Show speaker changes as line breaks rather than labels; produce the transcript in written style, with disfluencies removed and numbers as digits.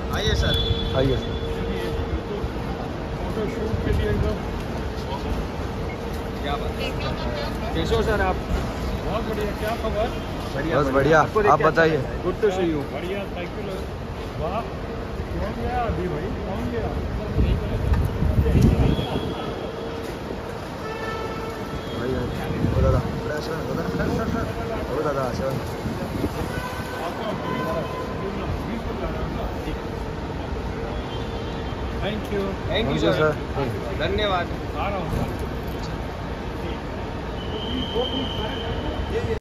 आइए सर,
आइए sir.
Photo shoot के लिए
क्या बात है। कैसे हो सर आप?
बहुत बढ़िया। क्या खबर?
बस बढ़िया, आप बताइए।
Good to see you.
बढ़िया, थैंक यू। वाह, कौन गया अभी भाई? कौन गया?
दादा सर,
थैंक यू
सर, धन्यवाद।
आ रहा हूँ सर।